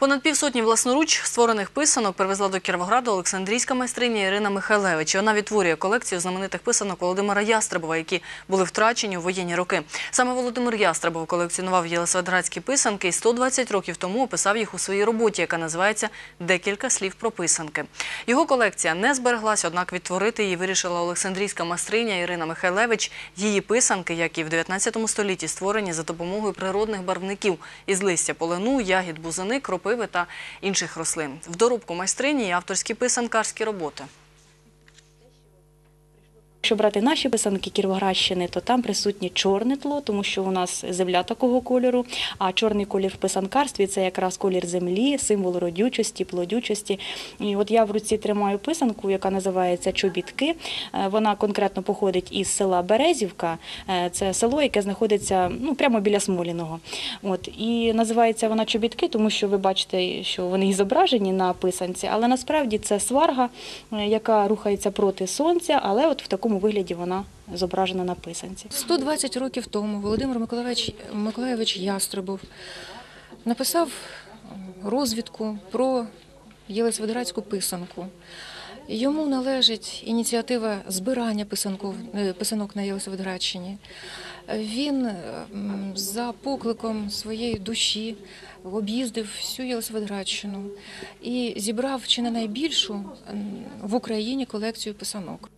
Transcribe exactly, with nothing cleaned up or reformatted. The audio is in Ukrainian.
Понад півсотні власноруч створених писанок привезла до Кіровограду олександрійська майстриня Ірина Михайлевич. Вона відтворює колекцію знаменитих писанок Володимира Ястребова, які були втрачені у воєнні роки. Саме Володимир Ястребов колекціонував єлисаветградські писанки і сто двадцять років тому описав їх у своїй роботі, яка називається «Декілька слів про писанки». Його колекція не збереглась, однак відтворити її вирішила олександрійська майстриня Ірина Михайлевич. Її писанки, як і в дев'ятнадцятому столітті, створені за допомогою природних барвників із листя полину, ягід бузини, кропиви та інших рослин. В доробку майстрині є авторські писанкарські роботи. Якщо брати наші писанки Кіровоградщини, то там присутнє чорне тло, тому що у нас земля такого кольору, а чорний колір в писанкарстві – це якраз колір землі, символ родючості, плодючості. І от я в руці тримаю писанку, яка називається «Чобітки». Вона конкретно походить із села Березівка, це село, яке знаходиться ну, прямо біля Смоліного. От. І називається вона «Чобітки», тому що ви бачите, що вони зображені на писанці, але насправді це сварга, яка рухається проти сонця, але от в такому у вигляді вона зображена на писанці. сто двадцять років тому Володимир Миколайович, Миколайович Ястребов написав розвідку про єлисаветградську писанку. Йому належить ініціатива збирання писанок на Єлисаветградщині. Він за покликом своєї душі об'їздив всю Єлисаветградщину і зібрав чи не найбільшу в Україні колекцію писанок.